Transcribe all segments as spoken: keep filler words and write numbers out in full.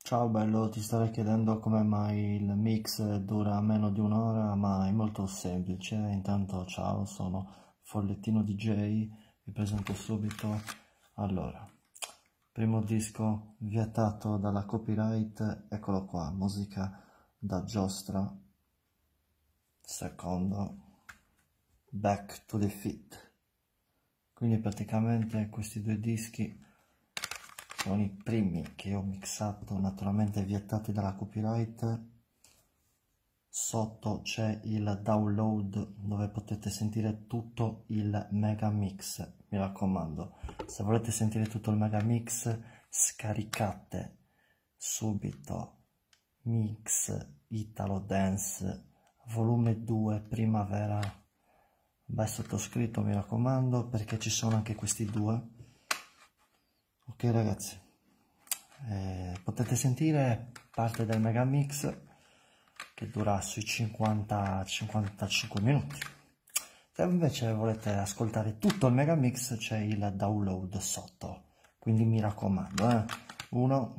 Ciao bello, ti starei chiedendo come mai il mix dura meno di un'ora, ma è molto semplice. Intanto ciao, sono Follettino D J, vi presento subito. Allora, primo disco vietato dalla copyright, eccolo qua, musica da giostra. Secondo, Back to the Fit. Quindi praticamente questi due dischi sono i primi che ho mixato, naturalmente vietati dalla copyright. Sotto c'è il download dove potete sentire tutto il mega mix. Mi raccomando, se volete sentire tutto il mega mix, scaricate subito Mix Italo Dance volume due primavera by sottoscritto, mi raccomando, perché ci sono anche questi due. Ok ragazzi, eh, potete sentire parte del mega mix che dura sui cinquanta cinquantacinque minuti. Se invece volete ascoltare tutto il mega mix c'è il download sotto, quindi mi raccomando, eh. Uno,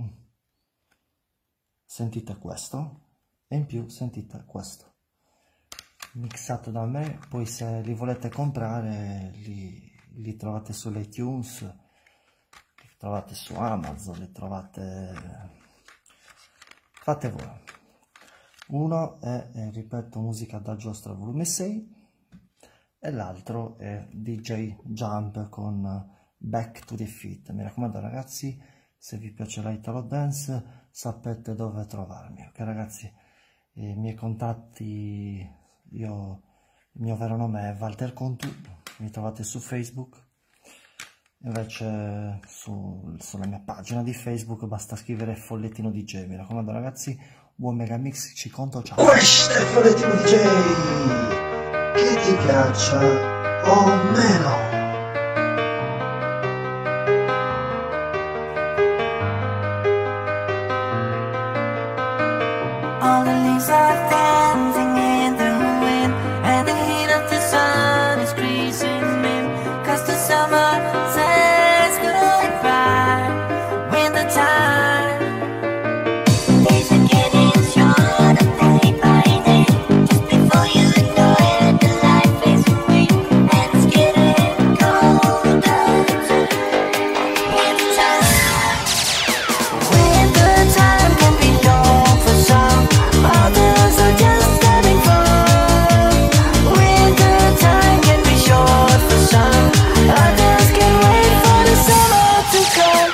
sentite questo e in più sentite questo mixato da me. Poi se li volete comprare li, li trovate sull'iTunes, trovate su Amazon, li trovate, fate voi. Uno è, è ripeto, musica da giostra volume sei e l'altro è D J Jump con Back to the Fit. Mi raccomando ragazzi, se vi piace l'Italo Dance sapete dove trovarmi, ok ragazzi? I miei contatti, io, il mio vero nome è Walter Contu, mi trovate su Facebook. Invece su, sulla mia pagina di Facebook basta scrivere Follettino D J. Mi raccomando ragazzi, buon mega mix, ci conto, ciao. Questo è Follettino D J, che ti piaccia o meno. All the leaves are dancing in the wind, and the heat of the sun is creasing in, 'cause the summer says goodbye. Winter time, days are getting shorter day by day. Just before you know it, the light fades away, and it's getting colder too. Winter time, winter time can be long for some, others are just having fun. Winter time can be short for some, others can wait for the summer to come.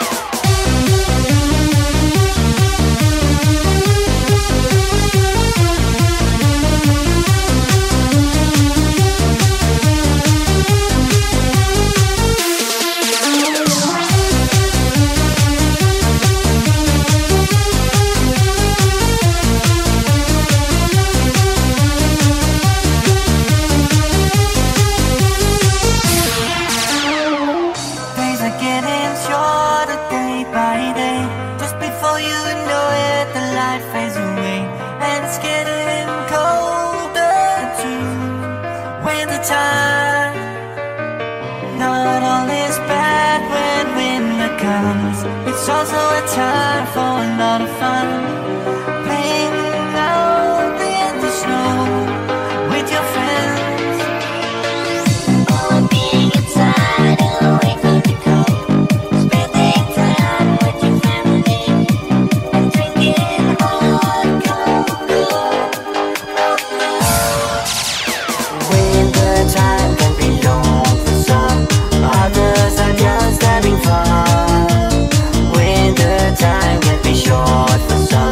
Days are getting shorter day by day. Just before you know it, the light fades away, and it's getting colder too. Winter time, not all is bad when winter comes. It's also a time for a lot of fun, playing out in the snow with your friends, or being inside away from the cold, spending time with your family and drinking hot cocoa. Winter time can be long for some, others are just having fun. Winter time can be short for some,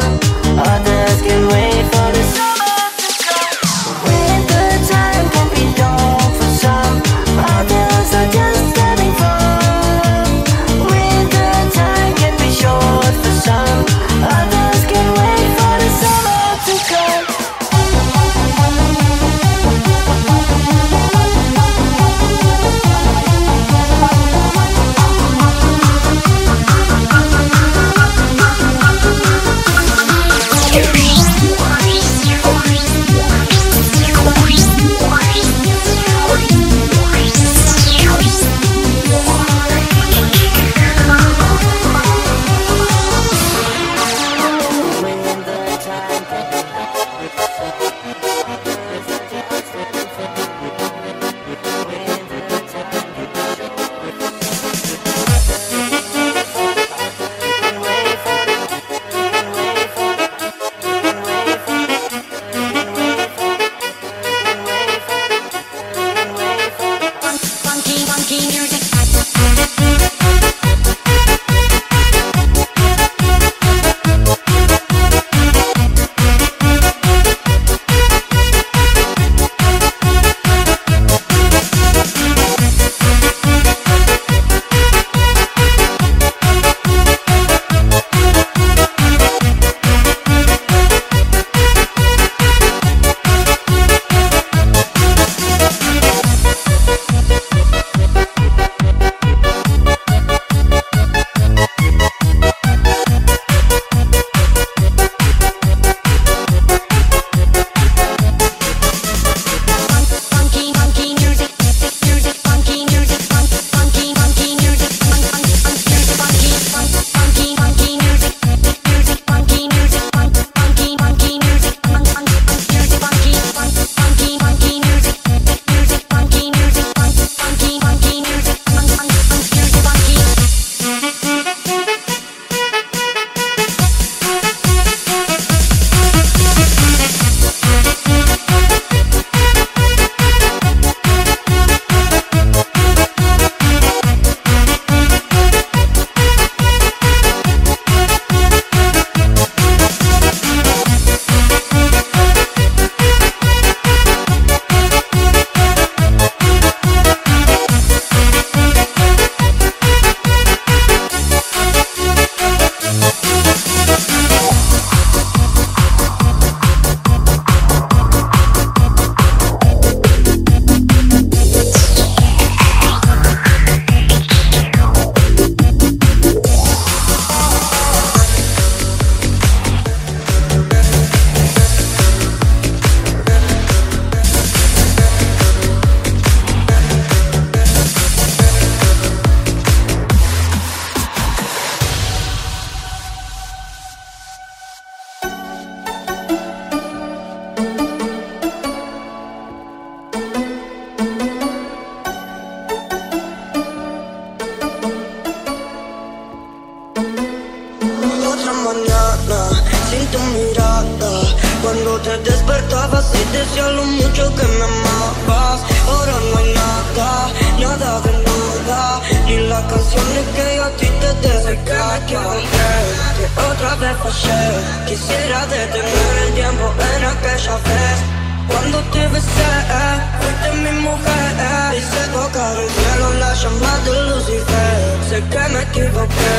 tu mirada. Cuando te despertabas y decías lo mucho que me amabas. Ahora no hay nada, nada de nada, ni las canciones que yo a ti te dedicaba. Que otra vez fallé, quisiera detener el tiempo en aquella vez. Cuando te besé, fuiste mi mujer, y se tocar el cielo la llama de Lucifer. Sé que me equivoqué,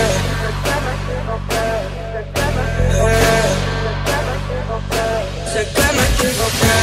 eh, sé que me equivoqué.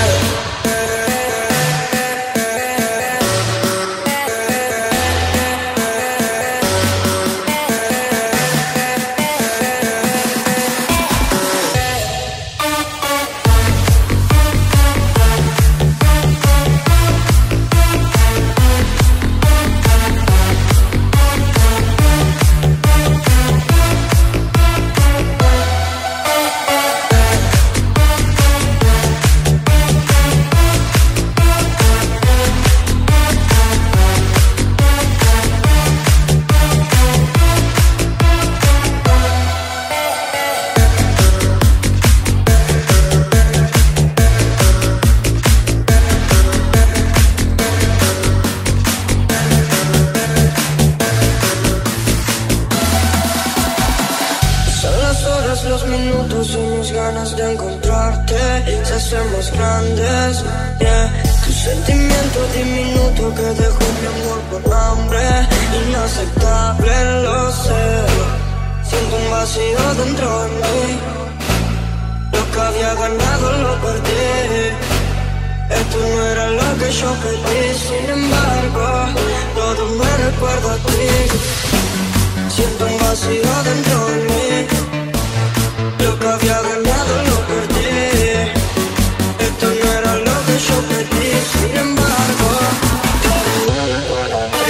Los minutos y mis ganas de encontrarte se hacen más grandes, yeah. Tu sentimiento diminuto que dejó mi amor por hambre, inaceptable, lo sé. Siento un vacío dentro de mí, lo que había ganado lo perdí. Esto no era lo que yo pedí, sin embargo, todo me recuerda a ti. Siento un vacío dentro de mí, lo que había ganado lo perdí. Esto no era lo que yo pedí, sin embargo, todo me recuerda a ti.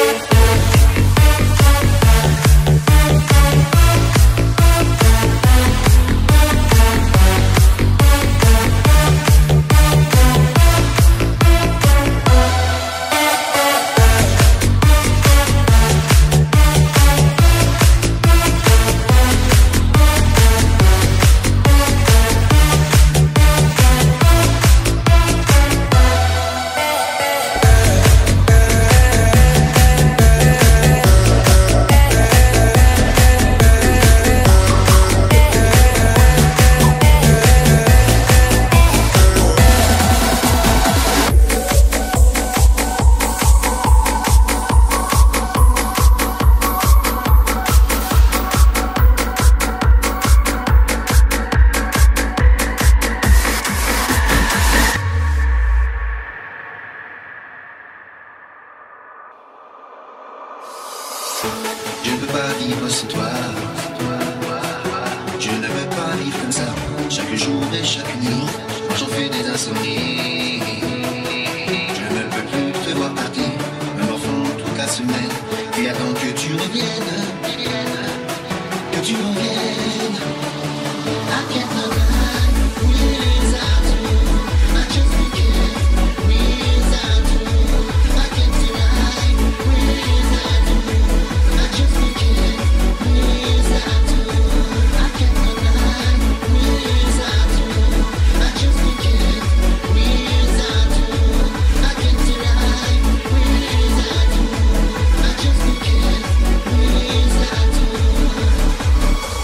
Je ne peux pas vivre sans toi. Je ne veux pas vivre comme ça. Chaque jour et chaque nuit, moi j'en fais des insomnies. Je ne peux plus te voir partir, me morfond toute la semaine. Et attends que tu reviennes, que tu reviennes. I can't deny without you. I just can't without you. I can't deny without you. I just can't without you. I can't deny without you. I just can't without you. I can't deny without you. I just can't without you.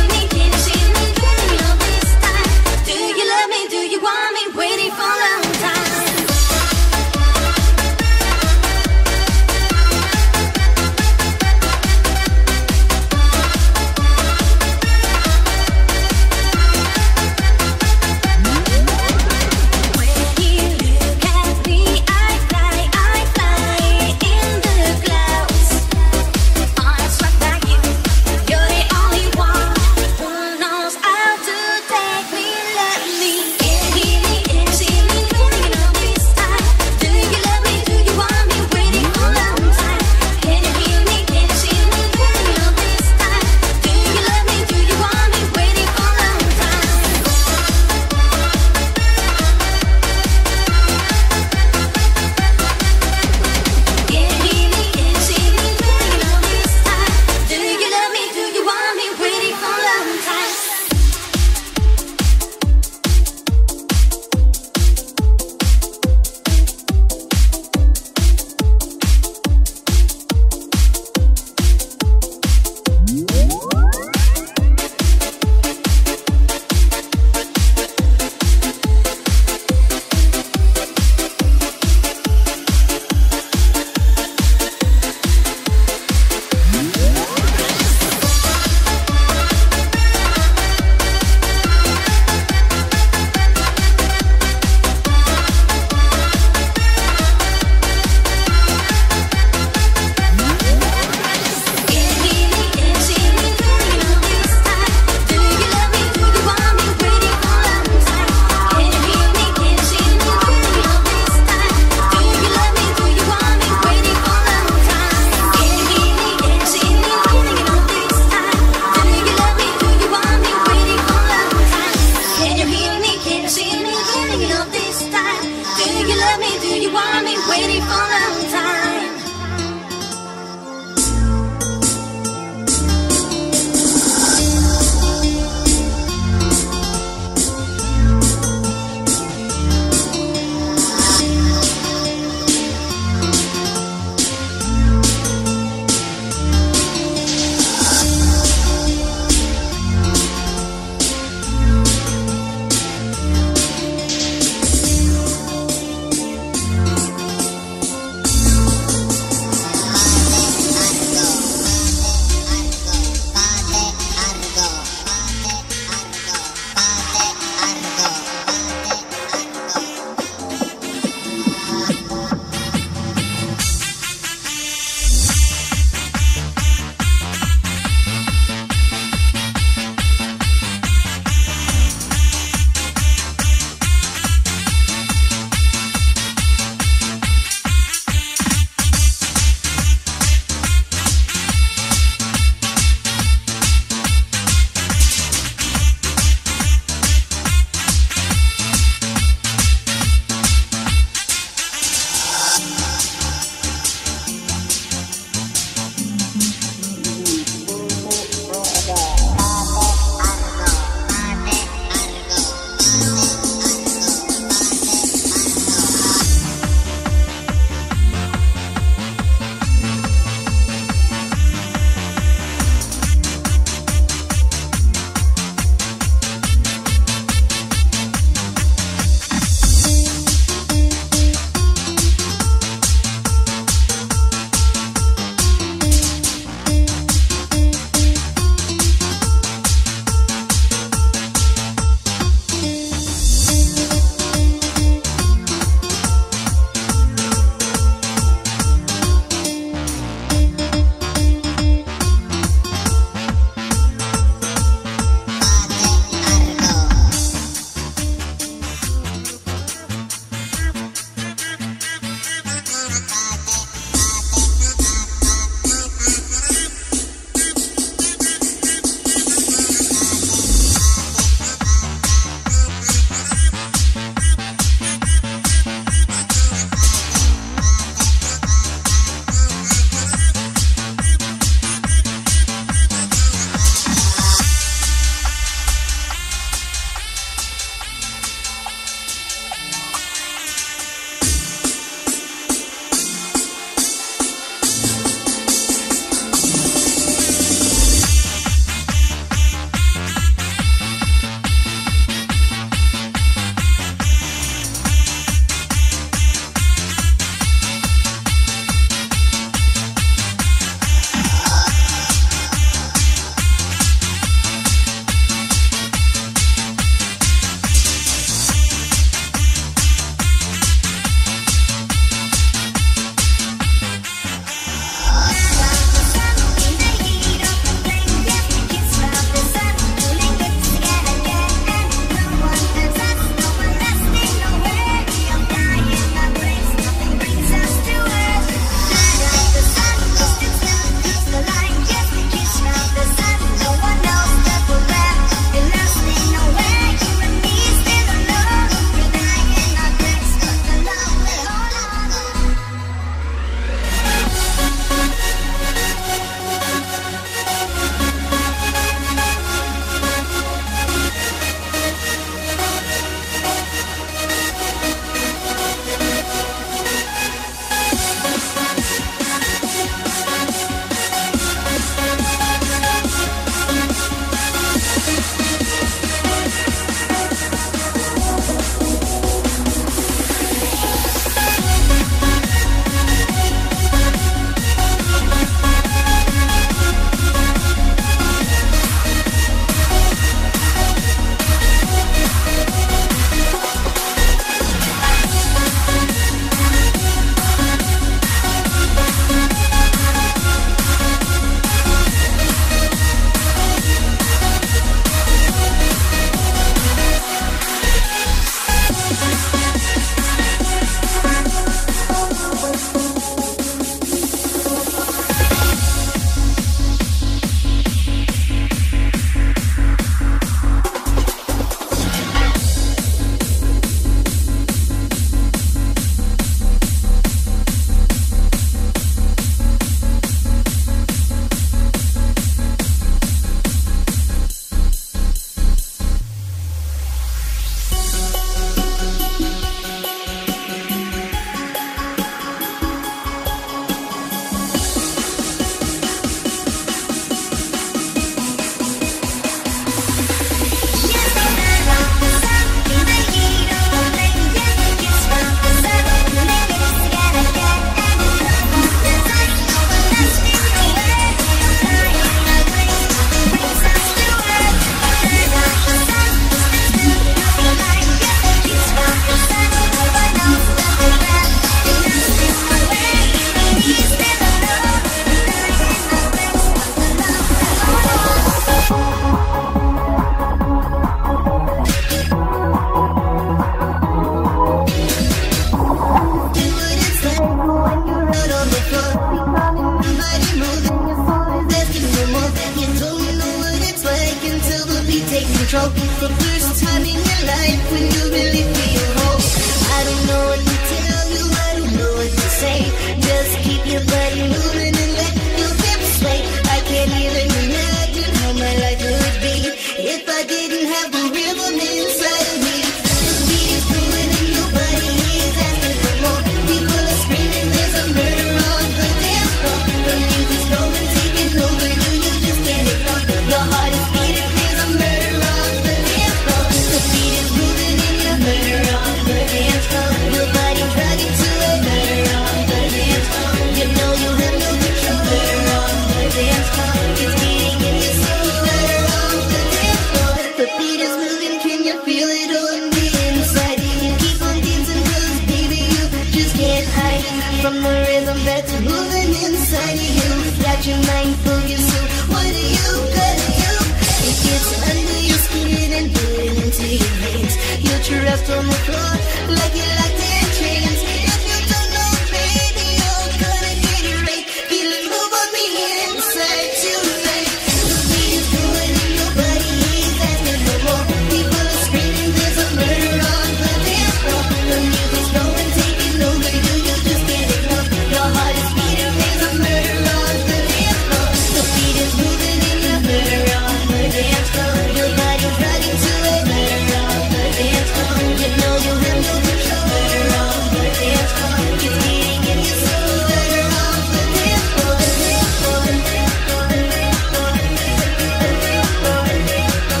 control. The first time in your life when you really feel whole. I don't know what to tell you, I don't know what to say. Just keep your body moving and let your hips sway. I can't even imagine how my life would be if I didn't have the rhythm inside of me. The beat is moving and your body is asking for more. People are screaming, there's a murder on the dance floor. The music's going, taking over you, you just can't ignore. Your heart is beating, there's a murder on the dance floor. The beat is moving and you're murder on the dance floor. Your body's dragging to a murder on the dance floor. You know you have no control. Murder on the dance floor. It's beating in your soul. Murder on the dance floor. The beat is moving, can you feel it on the inside? You keep on dancing 'cause baby you just can't hide from the rhythm that's moving inside of you. Got your mind focused, so what do you gotta do? It gets under your skin and burn into your veins. You're trapped on the floor like you're locked in chains. If you don't know, baby, you're gonna get it right. Feel it move on me inside tonight. The beat is going and your body is asking for more. People are screaming, there's a murder on the dance floor. The music's going, taking over you, you just can't ignore. Your heart is beating, there's a murder on the dance floor. The beat is moving and you're murder on the dance floor. Your body's dragging to a murder on the dance floor. You know you have no control. Murder on the dance floor. It's beating in your soul. Murder on the dance floor. Dance floor, dance floor, dance floor, dance floor, dance floor,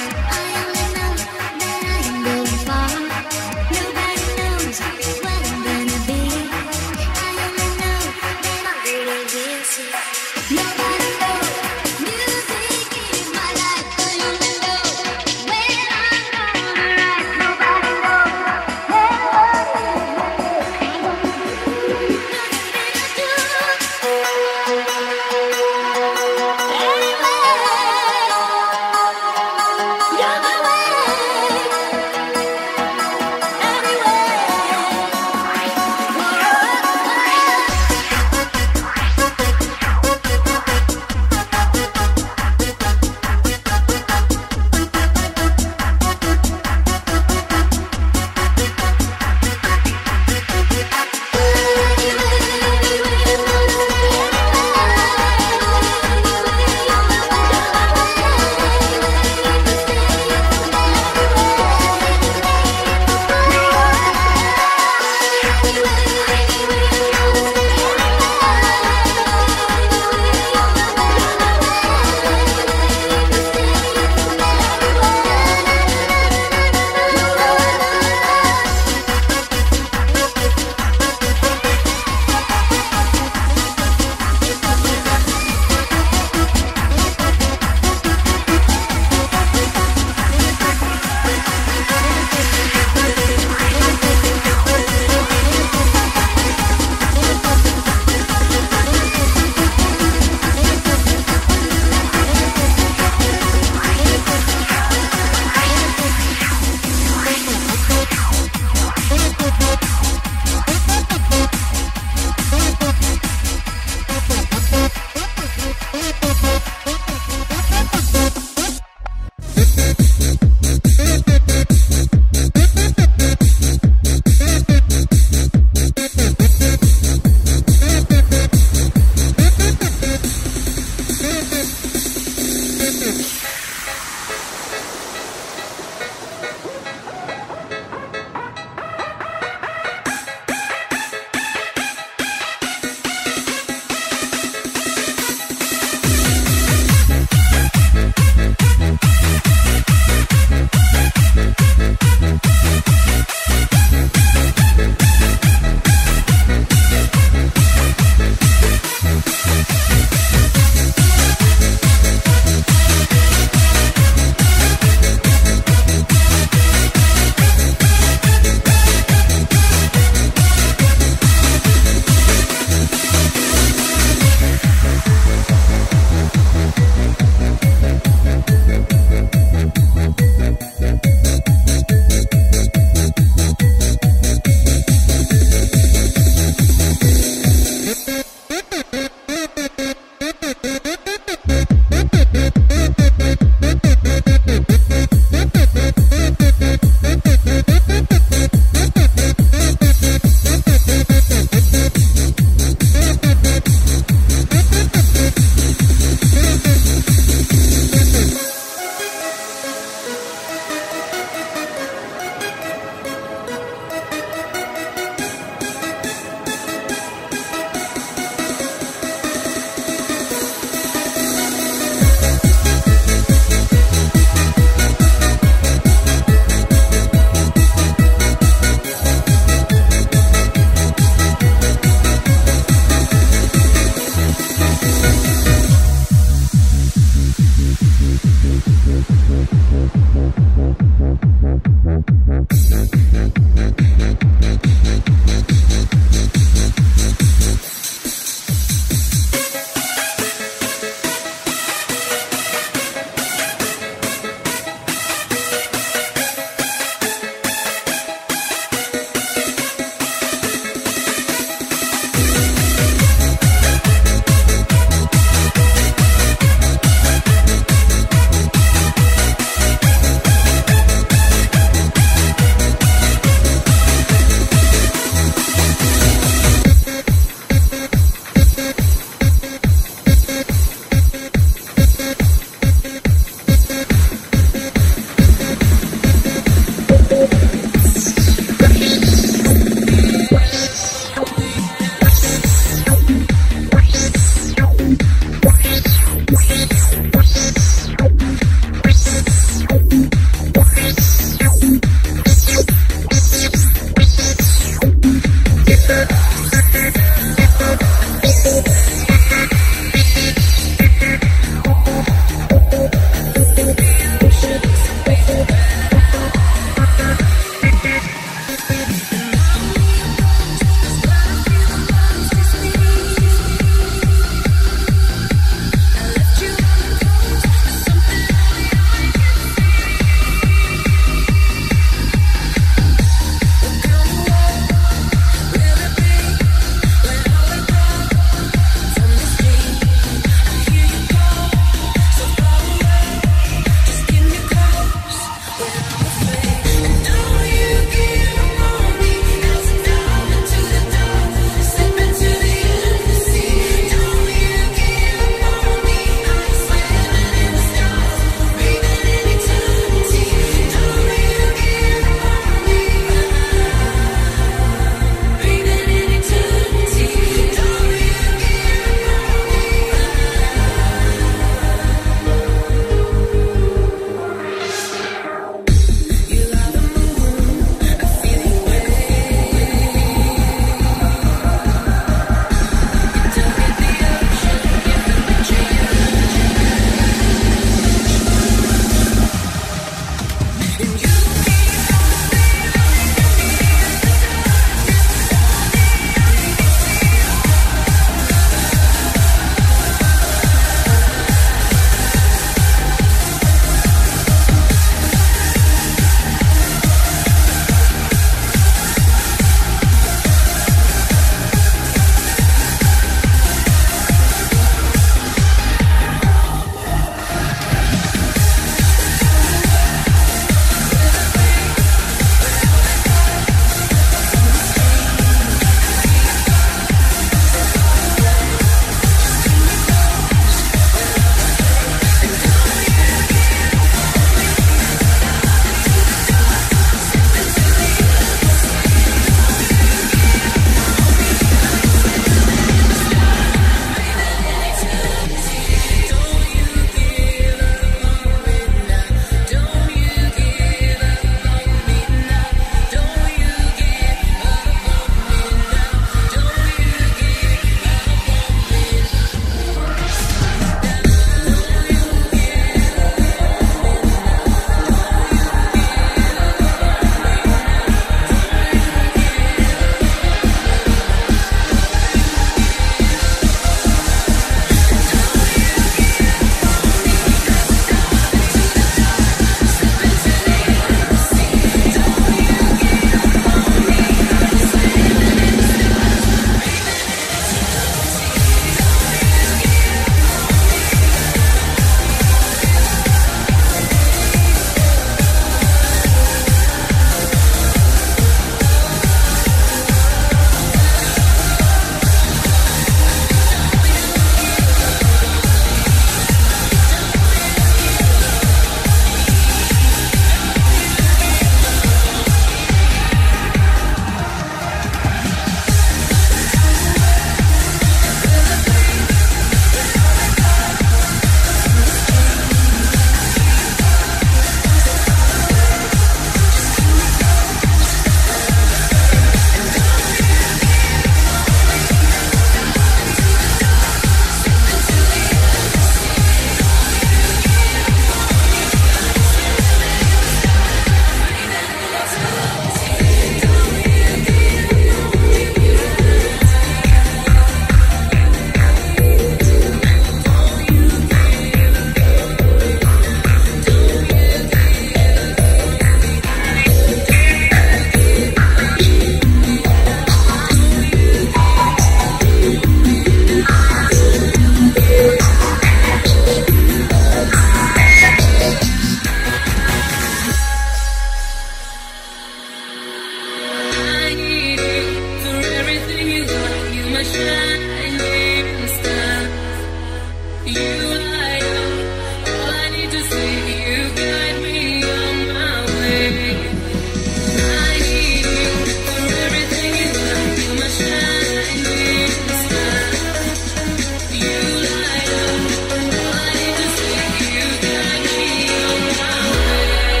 my shining star. You light up all I need to see. You guide me on my way. I need you for everything in life. You're my shining star. You light up all I need to see. You guide me on my way.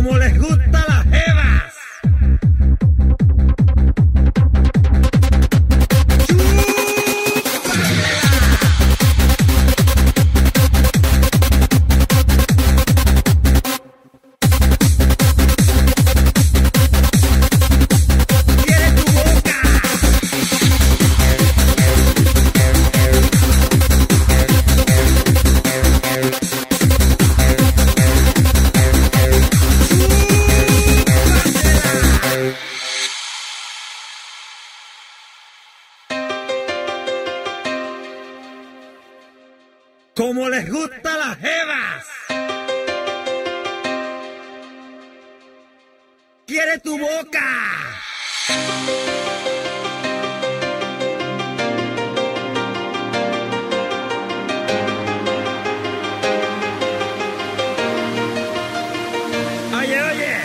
Como les gusta las jevas. Como les gusta las jevas. Quiere tu boca. Oye, oye.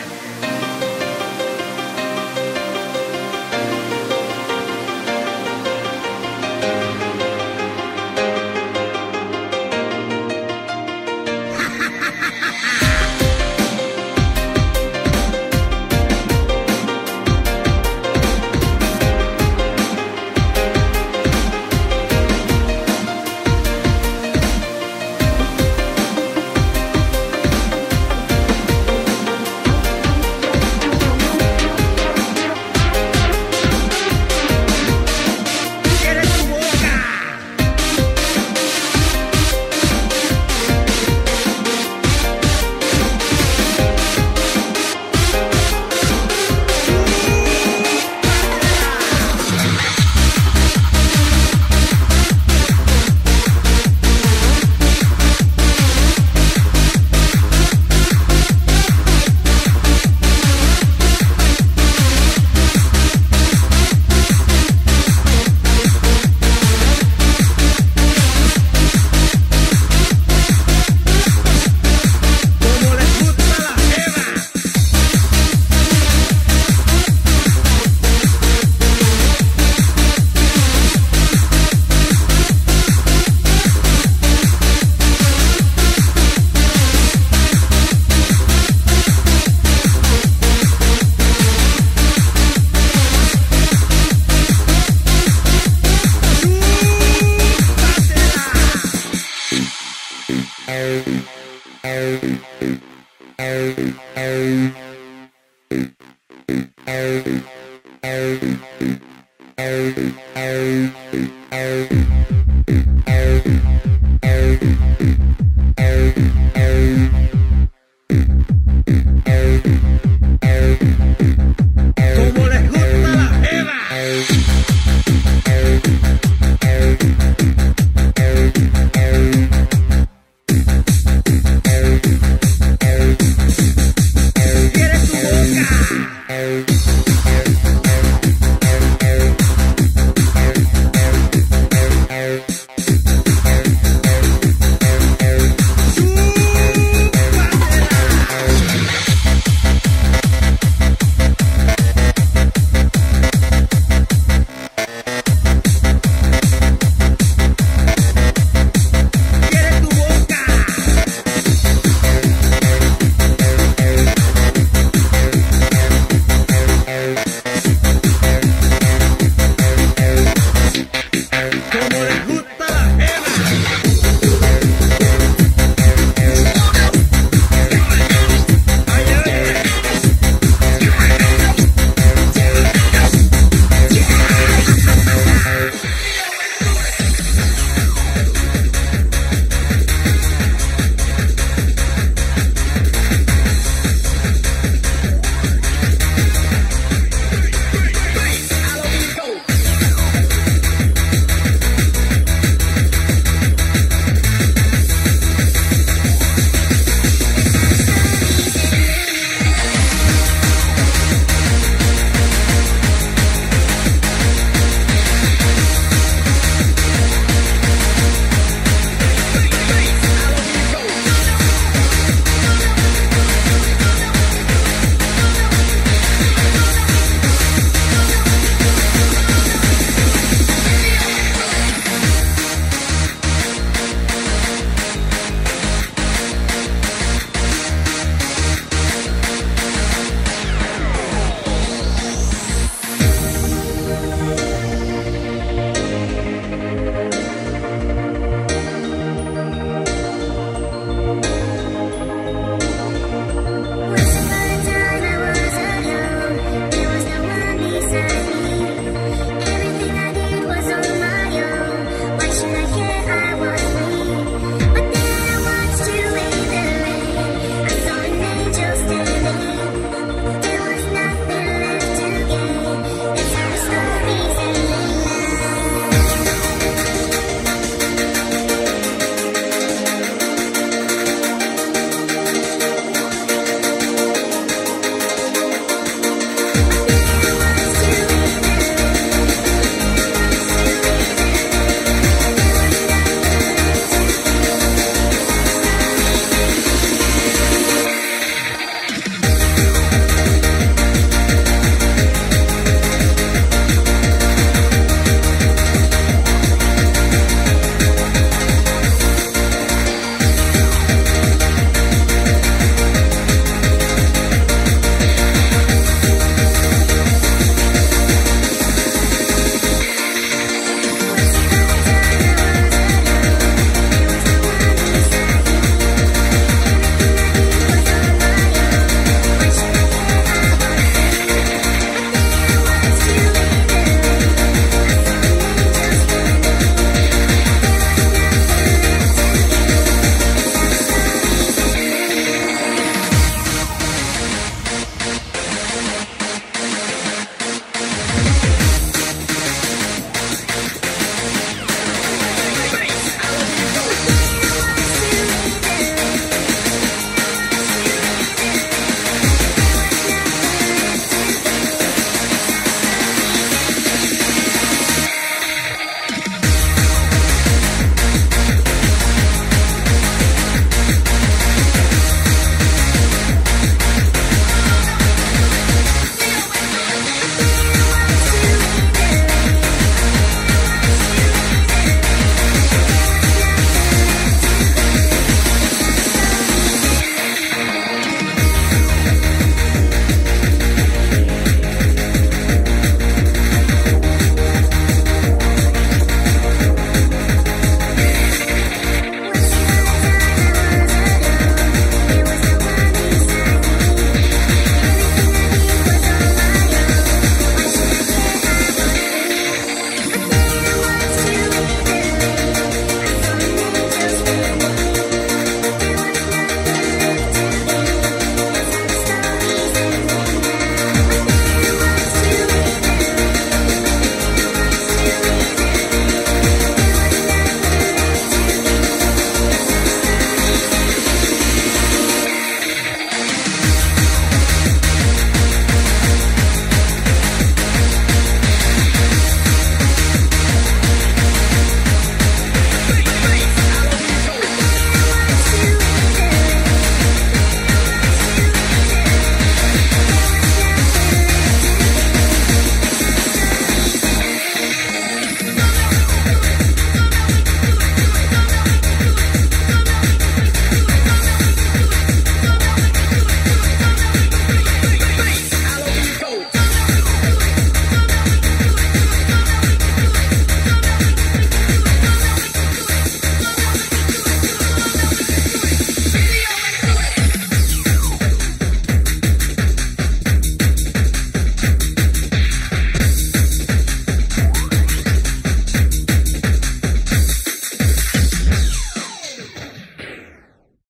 Thank you.